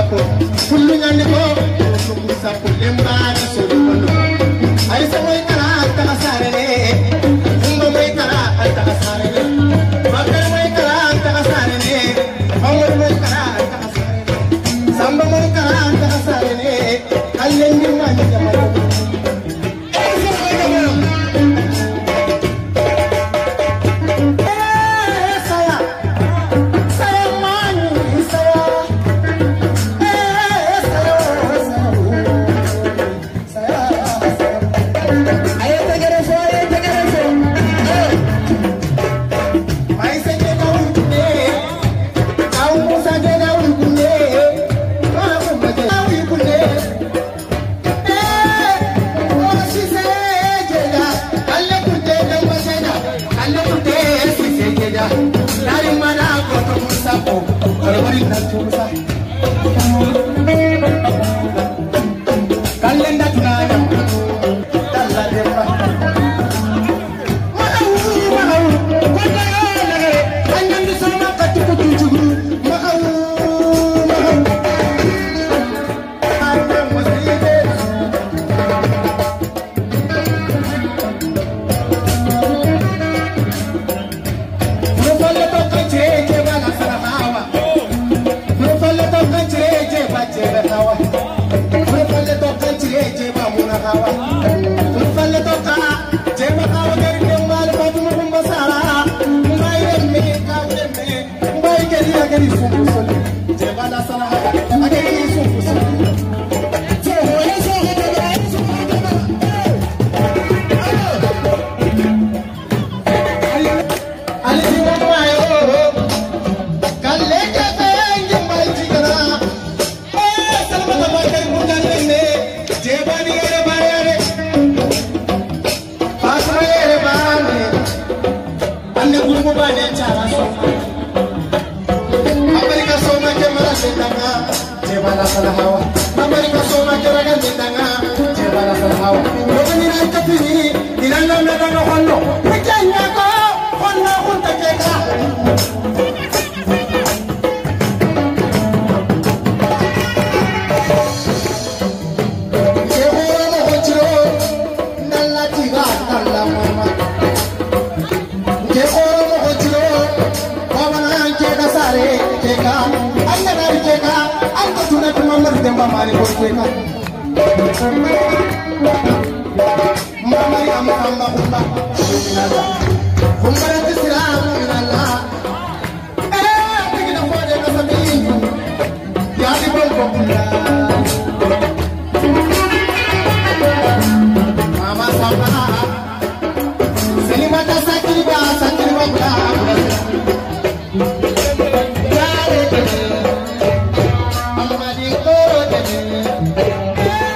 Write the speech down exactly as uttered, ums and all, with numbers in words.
sako kullu nyandi ko ko sako lemba ni so kono ay sa moy kala ta asare ne ngo moy kala ta asare ne bakar moy kala ta asare ne amar moy kala ta asare ne samba moy kala ta asare ne allen ni ma ni jamato ay so ko jamato Yeah.